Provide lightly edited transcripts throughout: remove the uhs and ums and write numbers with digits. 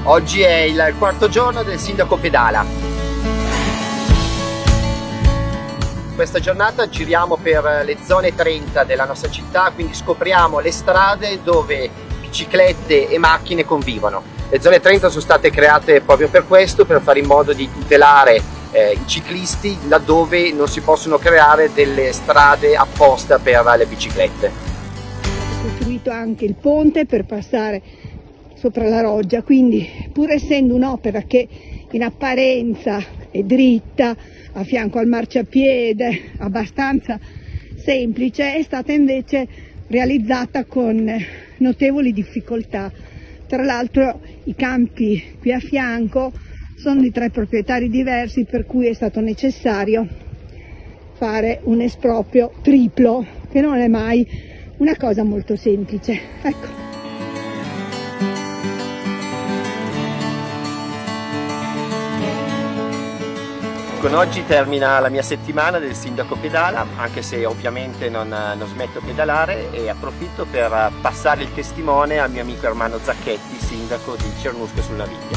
Oggi è il quarto giorno del Sindaco Pedala. Questa giornata giriamo per le zone 30 della nostra città, quindi scopriamo le strade dove biciclette e macchine convivono. Le zone 30 sono state create proprio per questo, per fare in modo di tutelare i ciclisti laddove non si possono creare delle strade apposta per le biciclette. Ho costruito anche il ponte per passare sopra la roggia, quindi pur essendo un'opera che in apparenza è dritta, a fianco al marciapiede, abbastanza semplice, è stata invece realizzata con notevoli difficoltà. Tra l'altro i campi qui a fianco sono di 3 proprietari diversi, per cui è stato necessario fare un esproprio triplo, che non è mai una cosa molto semplice. Ecco. Con oggi termina la mia settimana del Sindaco Pedala, anche se ovviamente non smetto di pedalare, e approfitto per passare il testimone al mio amico Ermanno Zacchetti, sindaco di Cernusco sul Naviglio.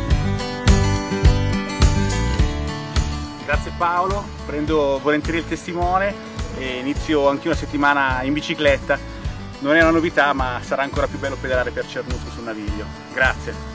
Grazie Paolo, prendo volentieri il testimone e inizio anche una settimana in bicicletta. Non è una novità, ma sarà ancora più bello pedalare per Cernusco sul Naviglio. Grazie.